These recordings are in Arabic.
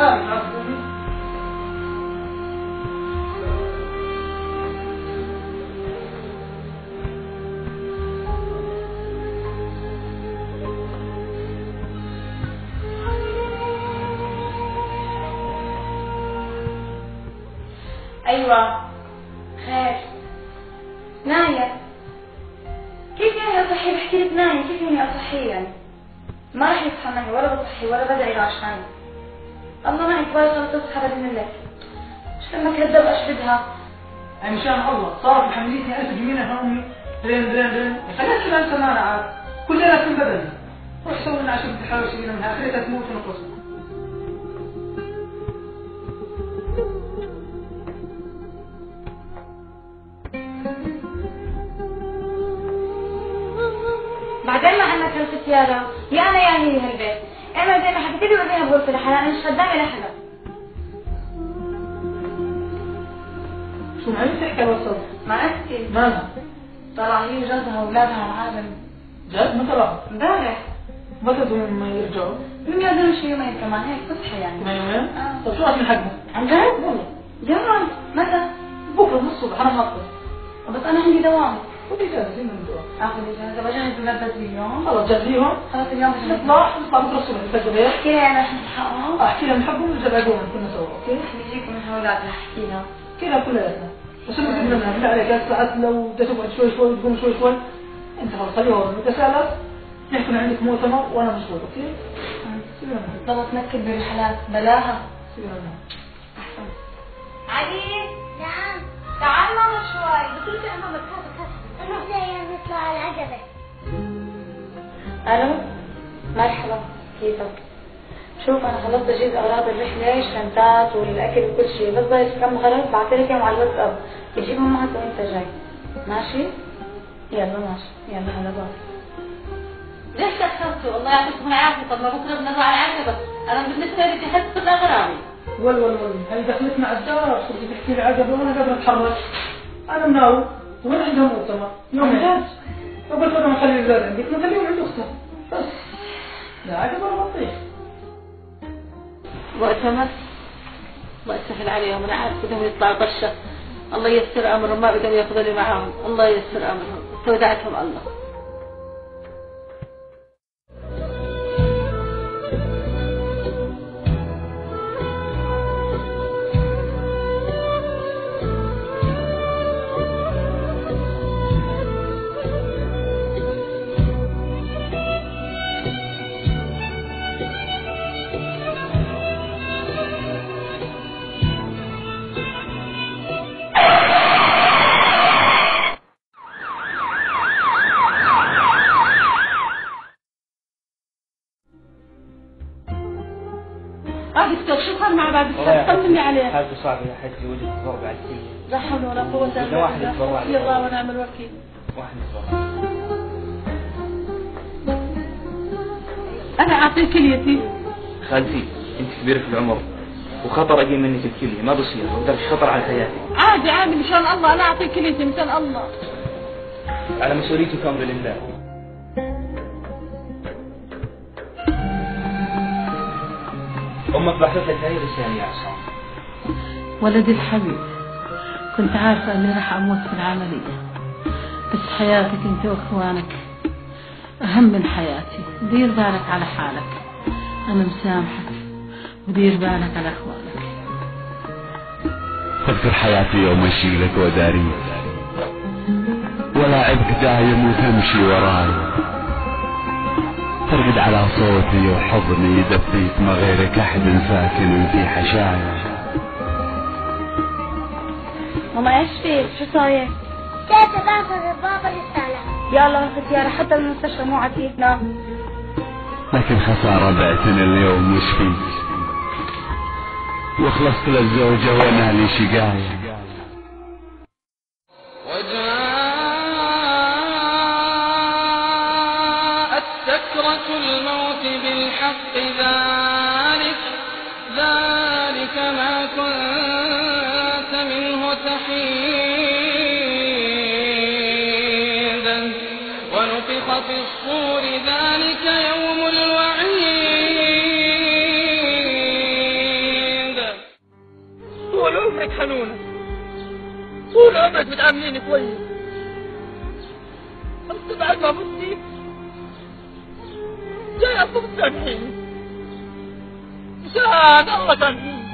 ايوه خير. نايم؟ كيف يعني اصحي؟ بحكي لك نايم، كيف يعني اصحي يعني؟ ما راح يصحى معي ولا بصحي ولا بدعي له عشاني. الله معك ولا تصحى باذن الله. مش لما كذب اشردها. يعني مشان الله صارت محمليتني 1000 جنيه امي رين خليت كذا انت ما انا عارف كل ليله في بدني روح سوي لنا 10 حواوشي منها خليتها تموت ونقص. بعدين ما عندك هالختيارة يا انا يا هي هالبيت. انا زي ما حكيت لي وديها بغرفة لحالها، انا مش خدامة لحدا. شو معي تحكي الوسط؟ ما اختي مالها؟ طلع هي وجوزها واولادها العالم. جد متى راحوا؟ امبارح. متى بدهم ما يرجعوا؟ من يقدروا شي يومين كمان هيك تصحي يعني. كمان يومين؟ طيب شو من حقنا؟ عن جد؟ والله. يلا متى؟ بكره من الصبح انا مخطط. بس انا عندي دوام. خذي اجازه من الدوام. اخذ اجازة بجهز الملبس اليوم. خلص جهزيهم. خلص اليوم بجهز. نطلع بكره الصبح نتفجر. احكي لي انا رح نلحقهم. احكي لها من حقهم ونرجع بعدين كنا سوا اوكي؟ نجيكم من هؤلاء احكي لها. كذا كلياتنا. بس انت بدنا بالله عليك ساعات لو بدك تقعد شوي تقوم شوي انت خلص خليها ورا متسالة يكون عندك مؤتمر وانا مشغول اوكي؟ ضل تنكد بالرحلات بلاها. سيبنا احسن. علي نعم تعال ماما شوي. بتقولي يا ماما بكات انا جايه نطلع على العجله. الو مرحبا كيفك؟ شوف انا خلصت اجهز اغراض الرحله الشنطات والاكل وكل شيء، بس ضايل كم غرض بعثلك اياهم على الواتساب بتجيبهم معك وانت جاي. ماشي؟ يلا ماشي يلا هلا باي. ليش تأخرتوا؟ الله يعطيكم العافية. طب ما بكره بدنا نروح على العجلة. بس أنا بالنسبة لي جهزت كل أغراضي. ول هل دخلتنا على الدار صرتي تحكي لي عجب وانا قادر اتحرك. انا مناوي وين عندها مؤتمر يومين. فقلت انا نخلي الولاد عندك نخليهم عند اختها بس. لا عجب ولا بطيخ. مؤتمر؟ الله يسهل عليهم. أنا عارف بدهم يطلعوا برشا. الله ييسر أمرهم. ما بدهم ياخذوا لي معاهم. الله ييسر أمرهم. استودعتهم الله. دكتور شو صار مع بعض الشهر؟ طمني عليه. حالته صعبة يا حجي وجد ضرب على الكلية. لا حول ولا قوة إلا بالله. واحد يتبرع لي الله ونعم الوكيل. واحد يتبرع. أنا أعطيه كليتي. خالتي أنت كبيرة في العمر وخطر أجي منك الكلية ما بصير وقدرش خطر على حياتي. عادي مشان الله. أنا أعطيه كليتي مشان الله. على مسؤوليتك أمر لله. أمك بعثت لك هاي الرسالة يا عصام. ولدي الحبيب كنت عارفة أني راح أموت في العملية، بس حياتك أنت وإخوانك أهم من حياتي. دير بالك على حالك. أنا مسامحك ودير بالك على إخوانك. تذكر حياتي يوم أشيلك وداريك ولاعبك دايم وتمشي وراي، ترقد على صوتي وحضني يدفيك ما غيرك أحد ساكن في حشايا. ماما ايش فيك؟ شو صاير؟ جاية باخذ بابا رسالة. يلا ختيارة حتى المستشفى مو عتيتنا. لكن خسارة بعتنا اليوم مش فيك، وخلصت للزوجة وانا لي شقاية. وجاءت سكرة الموت بالحق ذلك ما كنت منه تحيد ونفخ في الصور ذلك يوم الوعيد عمرك بتعامليني كويس، بس بعد ما بصيت جاي أطلب تسامحيني، مشان الله سامحيني.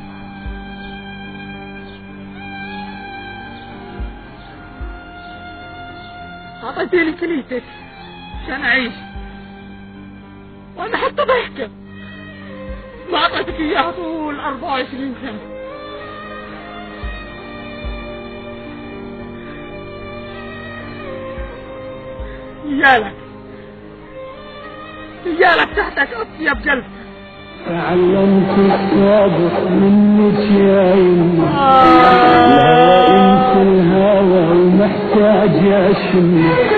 أعطيتيني كليتك عشان أعيش، وأنا حتى ضحكة ما أعطيتك إياها طول 24 سنة. يالك تحتك أطيب جلد. تعلمت الصبر منك يا يمه، الهوى انت الهوى ومحتاج اشمه.